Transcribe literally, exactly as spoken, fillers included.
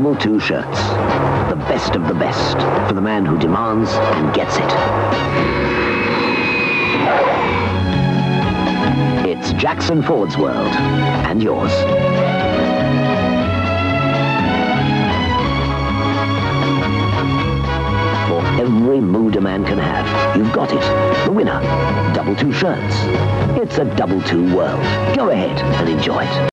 Double Two shirts. The best of the best for the man who demands and gets it. It's Jackson Ford's world, and yours. For every mood a man can have, you've got it. The winner, Double Two shirts. It's a Double Two world. Go ahead and enjoy it.